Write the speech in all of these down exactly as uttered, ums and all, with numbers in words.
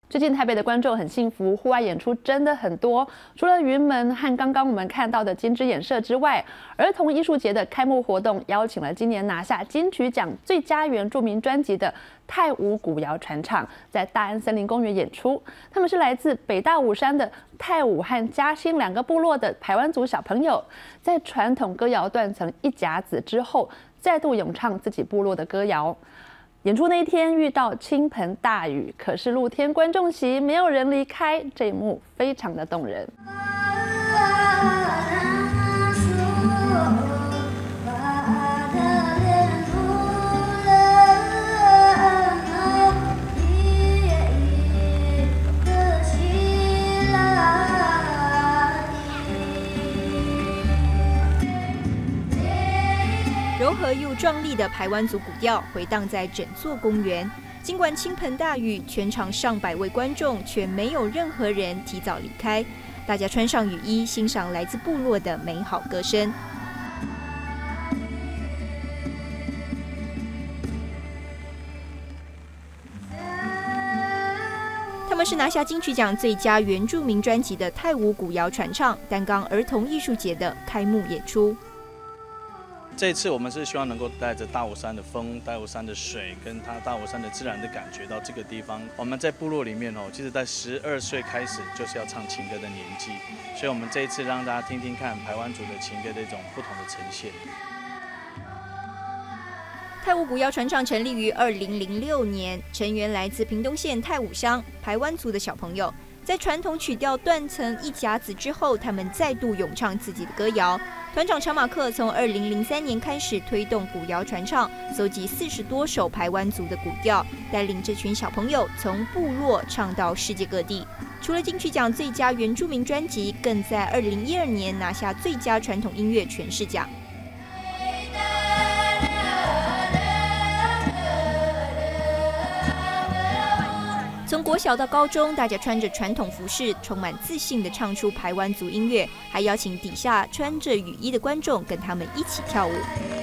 最近台北的观众很幸福，户外演出真的很多。除了云门和刚刚我们看到的金枝演社之外，儿童艺术节的开幕活动邀请了今年拿下金曲奖最佳原住民专辑的泰武古谣传唱，在大安森林公园演出。他们是来自北大武山的泰武和嘉兴两个部落的排湾族小朋友，在传统歌谣断层一甲子之后，再度咏唱自己部落的歌谣。 演出那一天遇到倾盆大雨，可是露天观众席没有人离开，这一幕非常的动人。 柔和又壮丽的排湾族古调回荡在整座公园。尽管倾盆大雨，全场上百位观众却没有任何人提早离开。大家穿上雨衣，欣赏来自部落的美好歌声。他们是拿下金曲奖最佳原住民专辑的泰武古谣传唱，担纲儿童艺术节的开幕演出。 这一次我们是希望能够带着大武山的风、大武山的水，跟它大武山的自然的感觉到这个地方。我们在部落里面哦，其实在十二岁开始就是要唱情歌的年纪，所以我们这一次让大家听听看排湾族的情歌的一种不同的呈现。 泰武古谣传唱成立于二零零六年，成员来自屏东县泰武乡排湾族的小朋友。 在传统曲调断层一甲子之后，他们再度咏唱自己的歌谣。团长长马克从二零零三年开始推动古谣传唱，搜集四十多首排湾族的古调，带领这群小朋友从部落唱到世界各地。除了金曲奖最佳原住民专辑，更在二零一二年拿下最佳传统音乐诠释奖。 从国小到高中，大家穿着传统服饰，充满自信地唱出排湾族音乐，还邀请底下穿着雨衣的观众跟他们一起跳舞。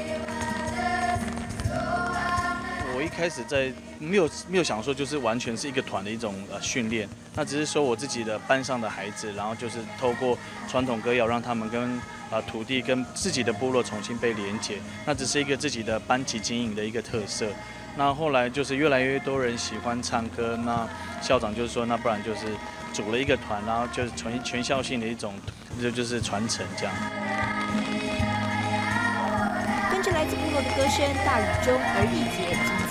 我一开始在没有没有想说，就是完全是一个团的一种呃训练，那只是说我自己的班上的孩子，然后就是透过传统歌谣，让他们跟啊、呃、土地跟自己的部落重新被连结，那只是一个自己的班级经营的一个特色。 那后来就是越来越多人喜欢唱歌，那校长就是说，那不然就是组了一个团，然后就是全全校性的一种，就就是传承这样。 跟着来自部落的歌声，大雨中儿艺节。